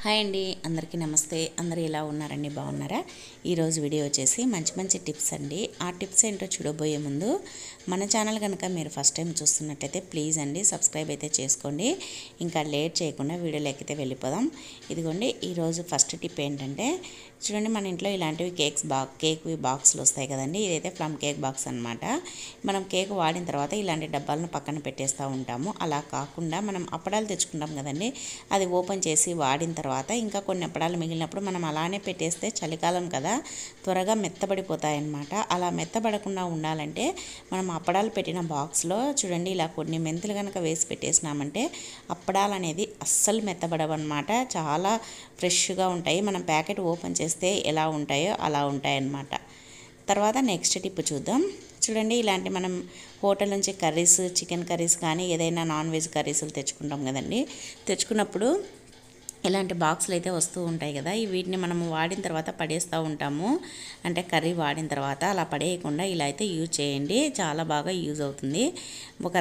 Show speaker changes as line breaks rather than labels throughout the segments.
Hi అండి, అందరికీ నమస్తే. అందరూ ఎలా ఉన్నారండి? బాగున్నారా? ఈరోజు వీడియో వచ్చేసి మంచి టిప్స్ అండి. ఆ టిప్స్ ఏంటో చూడబోయే ముందు మన ఛానల్ కనుక మీరు ఫస్ట్ టైం చూస్తున్నట్లయితే ప్లీజ్ అండి సబ్స్క్రైబ్ అయితే చేసుకోండి. ఇంకా లేట్ చేయకుండా వీడియోలోకి అయితే వెళ్ళిపోదాం. ఇదిగోండి, ఈరోజు ఫస్ట్ టిప్ ఏంటంటే చూడండి, మన ఇంట్లో ఇలాంటివి కేక్వి బాక్సులు వస్తాయి కదండి. ఇదైతే ప్లమ్ కేక్ బాక్స్ అనమాట. మనం కేక్ వాడిన తర్వాత ఇలాంటి డబ్బాలను పక్కన పెట్టేస్తూ ఉంటాము. అలా కాకుండా మనం అప్పడాలు తెచ్చుకుంటాం కదండి, అది ఓపెన్ చేసి వాడిన తర్వాత ఇంకా కొన్ని అప్పడాలు మిగిలినప్పుడు మనం అలానే పెట్టేస్తే చలికాలం కదా, త్వరగా మెత్తబడిపోతాయన్నమాట. అలా మెత్తబడకుండా ఉండాలంటే మనం అప్పడాలు పెట్టిన బాక్స్లో చూడండి, ఇలా కొన్ని మెంతులు కనుక వేసి పెట్టేసినామంటే అప్పడాలు అనేది అస్సలు మెత్తబడవన్నమాట. చాలా ఫ్రెష్గా ఉంటాయి. మనం ప్యాకెట్ ఓపెన్ చేస్తే ఎలా ఉంటాయో అలా ఉంటాయన్నమాట. తర్వాత నెక్స్ట్ టిప్ చూద్దాం. చూడండి, ఇలాంటి మనం హోటల్ నుంచి కర్రీస్, చికెన్ కర్రీస్ కానీ ఏదైనా నాన్ వెజ్ కర్రీస్లు తెచ్చుకుంటాం కదండి. తెచ్చుకున్నప్పుడు ఇలాంటి బాక్సులు అయితే వస్తూ ఉంటాయి కదా, వీటిని మనము వాడిన తర్వాత పడేస్తూ ఉంటాము. అంటే కర్రీ వాడిన తర్వాత అలా పడేయకుండా ఇలా అయితే యూజ్ చేయండి, చాలా బాగా యూజ్ అవుతుంది. ఒక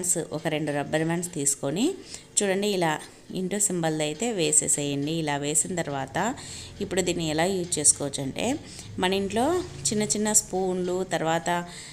2 రబ్బర్ బ్యాండ్స్ తీసుకొని చూడండి, ఇలా ఇంటూ సింబల్ అయితే వేసేసేయండి. ఇలా వేసిన తర్వాత ఇప్పుడు దీన్ని ఎలా యూజ్ చేసుకోవచ్చు అంటే, మన ఇంట్లో చిన్న స్పూన్లు, తర్వాత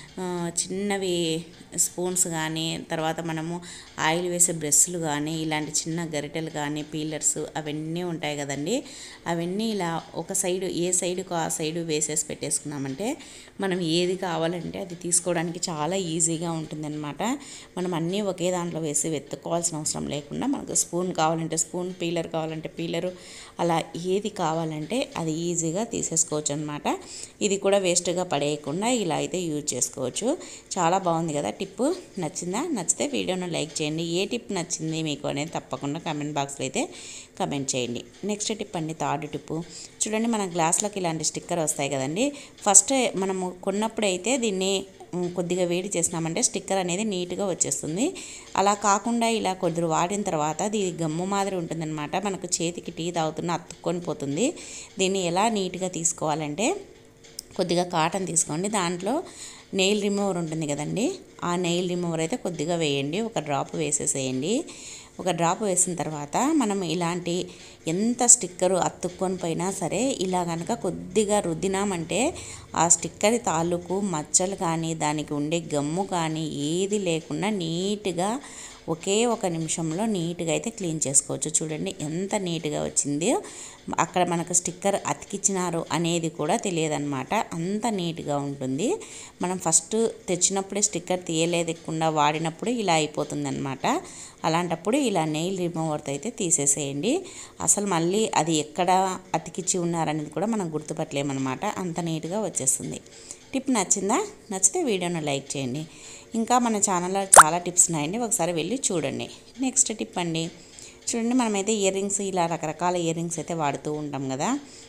చిన్నవి స్పూన్స్ కానీ, తర్వాత మనము ఆయిల్ వేసే బ్రష్లు కానీ, ఇలాంటి చిన్న గరిటెలు కానీ, పీలర్స్ అవన్నీ ఉంటాయి కదండి. అవన్నీ ఇలా ఒక సైడు, ఏ సైడుకు ఆ సైడు వేసేసి పెట్టేసుకున్నామంటే మనం ఏది కావాలంటే అది తీసుకోవడానికి చాలా ఈజీగా ఉంటుందన్నమాట. మనం అన్నీ ఒకే దాంట్లో వేసి వెతుక్కోవాల్సిన అవసరం లేకుండా, మనకు స్పూన్ కావాలంటే స్పూన్, పీలర్ కావాలంటే పీలరు, అలా ఏది కావాలంటే అది ఈజీగా తీసేసుకోవచ్చు అనమాట. ఇది కూడా వేస్ట్గా పడేయకుండా ఇలా అయితే యూజ్ చేసుకోవచ్చు. చాలా బాగుంది కదా టిప్పు. నచ్చిందా? నచ్చితే వీడియోను లైక్ చేయండి. ఏ టిప్ నచ్చింది మీకు అనేది తప్పకుండా కామెంట్ బాక్స్లో అయితే కమెంట్ చేయండి. నెక్స్ట్ టిప్ అండి, థర్డ్ టిప్పు. చూడండి, మన గ్లాసులకు ఇలాంటి స్టిక్కర్ వస్తాయి కదండి. ఫస్ట్ మనము కొన్నప్పుడైతే దీన్ని కొద్దిగా వేడి చేసినామంటే స్టిక్కర్ అనేది నీట్గా వచ్చేస్తుంది. అలా కాకుండా ఇలా కొద్దిగా వాడిన తర్వాత అది గమ్ము మాదిరి ఉంటుందన్నమాట. మనకు చేతికి టీ తాగుతున్న అతుక్కొని పోతుంది. దీన్ని ఎలా నీట్గా తీసుకోవాలంటే, కొద్దిగా కాటన్ తీసుకోండి, దాంట్లో నెయిల్ రిమూవర్ ఉంటుంది కదండి, ఆ నెయిల్ రిమూవర్ అయితే కొద్దిగా వేయండి. ఒక డ్రాప్ వేసేసేయండి. ఒక డ్రాప్ వేసిన తర్వాత మనం ఇలాంటి ఎంత స్టిక్కరు అతుక్కొని పోయినా సరే ఇలా కనుక కొద్దిగా రుద్దినామంటే ఆ స్టిక్కర్ తాలూకు మచ్చలు కానీ, దానికి ఉండే గమ్ము కానీ ఏది లేకుండా నీట్గా ఒకే ఒక నిమిషంలో నీట్గా అయితే క్లీన్ చేసుకోవచ్చు. చూడండి ఎంత నీట్గా వచ్చింది. అక్కడ మనకు స్టిక్కర్ అతికిచ్చినారు అనేది కూడా తెలియదన్నమాట, అంత నీట్గా ఉంటుంది. మనం ఫస్ట్ తెచ్చినప్పుడే స్టిక్కర్ తీయలేదకుండా వాడినప్పుడు ఇలా అయిపోతుంది అనమాట. అలాంటప్పుడు ఇలా నెయిల్ రిమూవర్తో అయితే తీసేసేయండి. అసలు మళ్ళీ అది ఎక్కడ అతికిచ్చి ఉన్నారనేది కూడా మనం గుర్తుపట్టలేమన్నమాట, అంత నీట్గా వచ్చేస్తుంది. టిప్ నచ్చిందా? నచ్చితే వీడియోను లైక్ చేయండి. ఇంకా మన ఛానల్లో చాలా టిప్స్ ఉన్నాయండి, ఒకసారి వెళ్ళి చూడండి. నెక్స్ట్ టిప్ అండి, చూడండి, మనమైతే ఇయర్ రింగ్స్, ఇలా రకరకాల ఇయర్ రింగ్స్ అయితే వాడుతూ ఉంటాం కదా.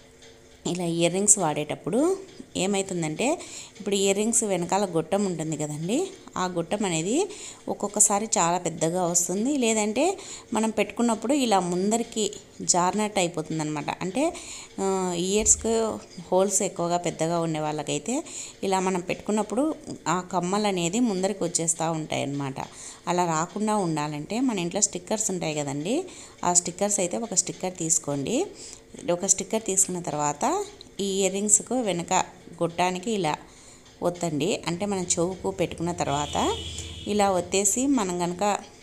ఇలా ఇయర్ రింగ్స్ వాడేటప్పుడు ఏమవుతుందంటే, ఇప్పుడు ఇయర్ రింగ్స్ వెనకాల గొట్టం ఉంటుంది కదండి, ఆ గొట్టం అనేది ఒక్కొక్కసారి చాలా పెద్దగా వస్తుంది, లేదంటే మనం పెట్టుకున్నప్పుడు ఇలా ముందరికి జారినట్టు అయిపోతుంది అనమాట. అంటే ఇయర్స్కి హోల్స్ ఎక్కువగా పెద్దగా ఉండే వాళ్ళకైతే ఇలా మనం పెట్టుకున్నప్పుడు ఆ కమ్మలు అనేది ముందరికి వచ్చేస్తూ ఉంటాయి అన్నమాట. అలా రాకుండా ఉండాలంటే మన ఇంట్లో స్టిక్కర్స్ ఉంటాయి కదండి, ఆ స్టిక్కర్స్ అయితే ఒక స్టిక్కర్ తీసుకోండి. ఒక స్టిక్కర్ తీసుకున్న తర్వాత ఈ ఇయర్ రింగ్స్కు వెనక గొట్టానికి ఇలా ఒత్తండి. అంటే మనం చెవుకు పెట్టుకున్న తర్వాత ఇలా ఒత్తేసి మనం కనుక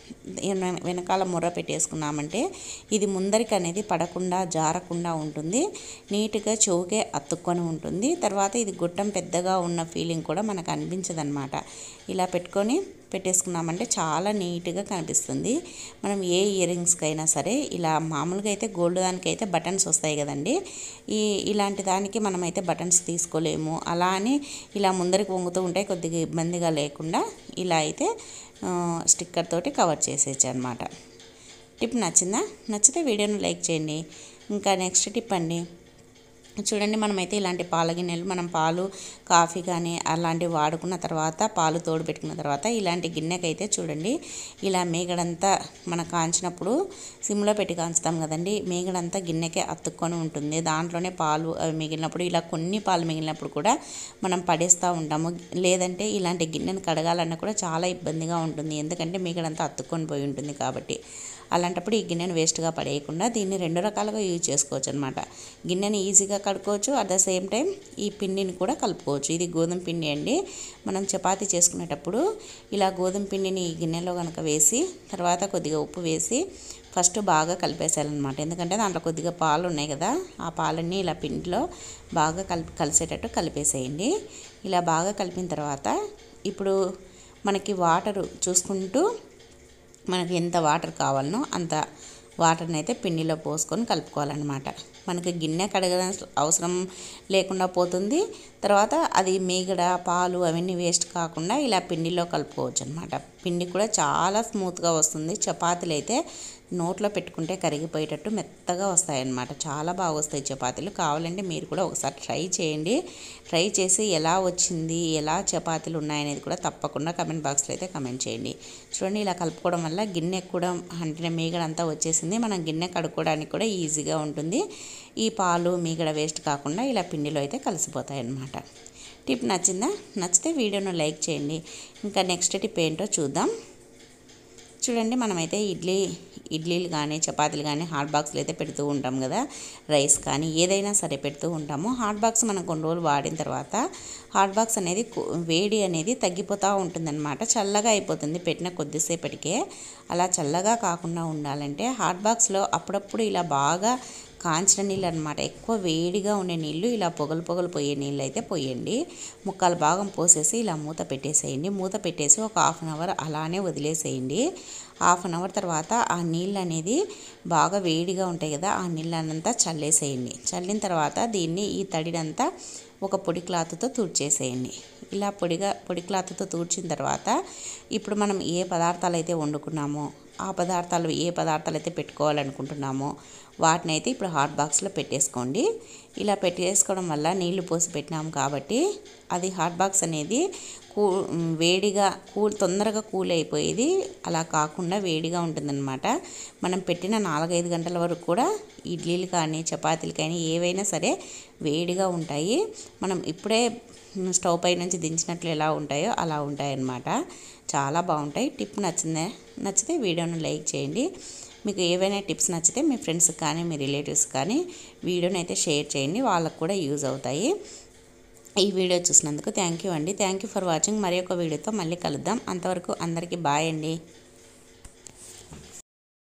వెనకాల ముర్ర పెట్టేసుకున్నామంటే ఇది ముందరికి అనేది పడకుండా, జారకుండా ఉంటుంది. నీట్గా చెవుకే అతుక్కొని ఉంటుంది. తర్వాత ఇది గొట్టం పెద్దగా ఉన్న ఫీలింగ్ కూడా మనకు అనిపించదన్నమాట. ఇలా పెట్టేసుకున్నామంటే చాలా నీట్గా కనిపిస్తుంది. మనం ఏ ఇయర్ రింగ్స్కి అయినా సరే ఇలా మామూలుగా అయితే గోల్డ్ దానికైతే బటన్స్ వస్తాయి కదండి, ఇలాంటి దానికి మనమైతే బటన్స్ తీసుకోలేము. అలా అని ఇలా ముందరికి వంగుతూ ఉంటే కొద్దిగా ఇబ్బందిగా లేకుండా ఇలా అయితే స్టిక్కర్ తోటి కవర్ చేసేయచ్చు అనమాట. టిప్ నచ్చిందా? నచ్చితే వీడియోను లైక్ చేయండి. ఇంకా నెక్స్ట్ టిప్ అండి, చూడండి, మనమైతే ఇలాంటి పాల గిన్నెలు, మనం పాలు, కాఫీ కానీ అలాంటివి వాడుకున్న తర్వాత, పాలు తోడు పెట్టుకున్న తర్వాత ఇలాంటి గిన్నెకైతే చూడండి, ఇలా మేగడంతా మనం కాంచినప్పుడు సిమ్లో పెట్టి కాంచుతాం కదండి, మేగడంతా గిన్నెకే అతుక్కొని ఉంటుంది. దాంట్లోనే పాలు అవి మిగిలినప్పుడు, ఇలా కొన్ని పాలు మిగిలినప్పుడు కూడా మనం పడేస్తూ ఉంటాము. లేదంటే ఇలాంటి గిన్నెను కడగాలన్నా కూడా చాలా ఇబ్బందిగా ఉంటుంది, ఎందుకంటే మేగడంతా అతుక్కొని పోయి ఉంటుంది కాబట్టి. అలాంటప్పుడు ఈ గిన్నెను వేస్ట్గా పడేయకుండా దీన్ని 2 రకాలుగా యూజ్ చేసుకోవచ్చు అనమాట. గిన్నెని ఈజీగా కడుక్కోవచ్చు, అట్ ద సేమ్ టైం ఈ పిండిని కూడా కలుపుకోవచ్చు. ఇది గోధుమ పిండి అండి. మనం చపాతీ చేసుకునేటప్పుడు ఇలా గోధుమ పిండిని ఈ గిన్నెలో కనుక వేసి తర్వాత కొద్దిగా ఉప్పు వేసి ఫస్ట్ బాగా కలిపేసేయాలన్నమాట. ఎందుకంటే దాంట్లో కొద్దిగా పాలు ఉన్నాయి కదా, ఆ పాలన్నీ ఇలా పిండిలో బాగా కలిసేటట్టు కలిపేసేయండి. ఇలా బాగా కలిపిన తర్వాత ఇప్పుడు మనకి వాటరు చూసుకుంటూ మనకి ఎంత వాటర్ కావాలనో అంత వాటర్ని అయితే పిండిలో పోసుకొని కలుపుకోవాలన్నమాట. మనకి గిన్నె కడగడం అవసరం లేకుండా పోతుంది. తర్వాత అది మీగడ పాలు అవన్నీ వేస్ట్ కాకుండా ఇలా పిండిలో కలుపుకోవచ్చు అనమాట. పిండి కూడా చాలా స్మూత్గా వస్తుంది. చపాతీలు అయితే నోట్లో పెట్టుకుంటే కరిగిపోయేటట్టు మెత్తగా వస్తాయన్నమాట. చాలా బాగా వస్తాయి చపాతీలు. కావాలంటే మీరు కూడా ఒకసారి ట్రై చేయండి. ట్రై చేసి ఎలా వచ్చింది, ఎలా చపాతీలు ఉన్నాయనేది కూడా తప్పకుండా కమెంట్ బాక్స్లో అయితే కమెంట్ చేయండి. చూడండి, ఇలా కలుపుకోవడం వల్ల గిన్నె కూడా అంటే మీగడ అంతా వచ్చేసింది. మనం గిన్నె కడుక్కోవడానికి కూడా ఈజీగా ఉంటుంది. ఈ పాలు మీగడ వేస్ట్ కాకుండా ఇలా పిండిలో అయితే కలిసిపోతాయి అన్నమాట. టిప్ నచ్చిందా? నచ్చితే వీడియోను లైక్ చేయండి. ఇంకా నెక్స్ట్ టిప్ ఏంటో చూద్దాం. చూడండి, మనమైతే ఇడ్లీలు కానీ చపాతీలు కానీ హాట్ బాక్స్లో అయితే పెడుతూ ఉంటాం కదా. రైస్ కానీ ఏదైనా సరే పెడుతూ ఉంటాము. హాట్ బాక్స్ మనం కొన్ని రోజులు వాడిన తర్వాత హాట్ బాక్స్ అనేది వేడి అనేది తగ్గిపోతూ ఉంటుందన్నమాట. చల్లగా అయిపోతుంది పెట్టిన కొద్దిసేపటికే. అలా చల్లగా కాకుండా ఉండాలంటే హాట్ బాక్స్లో అప్పుడప్పుడు ఇలా బాగా కాంచిన నీళ్ళు అనమాట, ఎక్కువ వేడిగా ఉండే నీళ్ళు ఇలా పొగలు పోయే నీళ్ళు అయితే పోయండి. ముక్కాలు భాగం పోసేసి ఇలా మూత పెట్టేసేయండి. మూత పెట్టేసి ఒక 1/2 అవర్ అలానే వదిలేసేయండి. 1/2 అవర్ తర్వాత ఆ నీళ్ళు అనేది బాగా వేడిగా ఉంటాయి కదా, ఆ నీళ్ళనంతా చల్లేసేయండి. చల్లిన తర్వాత దీన్ని ఈ తడినంతా ఒక పొడి క్లాత్తో తుడిచేసేయండి. ఇలా పొడి క్లాత్తో తుడిచిన తర్వాత ఇప్పుడు మనం ఏ పదార్థాలు అయితే వండుకున్నామో ఆ పదార్థాలు ఏ పదార్థాలు అయితే పెట్టుకోవాలనుకుంటున్నామో వాటిని అయితే ఇప్పుడు హాట్ బాక్స్లో పెట్టేసుకోండి. ఇలా పెట్టేసుకోవడం వల్ల నీళ్లు పోసి పెట్టినాము కాబట్టి అది హాట్ బాక్స్ అనేది వేడిగా తొందరగా కూల్ అయిపోయేది. అలా కాకుండా వేడిగా ఉంటుందన్నమాట. మనం పెట్టిన 4-5 గంటల వరకు కూడా ఇడ్లీలు కానీ చపాతీలు కానీ ఏవైనా సరే వేడిగా ఉంటాయి. మనం ఇప్పుడే స్టవ్ పై నుంచి దించినట్లు ఎలా ఉంటాయో అలా ఉంటాయి అన్నమాట. చాలా బాగుంటాయి. టిప్ నచ్చితే వీడియోను లైక్ చేయండి. మీకు ఏవైనా టిప్స్ నచ్చితే మీ ఫ్రెండ్స్కి కానీ మీ రిలేటివ్స్ కానీ వీడియోని అయితే షేర్ చేయండి, వాళ్ళకు కూడా యూజ్ అవుతాయి. ఈ వీడియో చూసినందుకు థ్యాంక్ యూ అండి. Thank you for watching. మరి ఒక వీడియోతో మళ్ళీ కలుద్దాం. అంతవరకు అందరికీ బాయ్ అండి.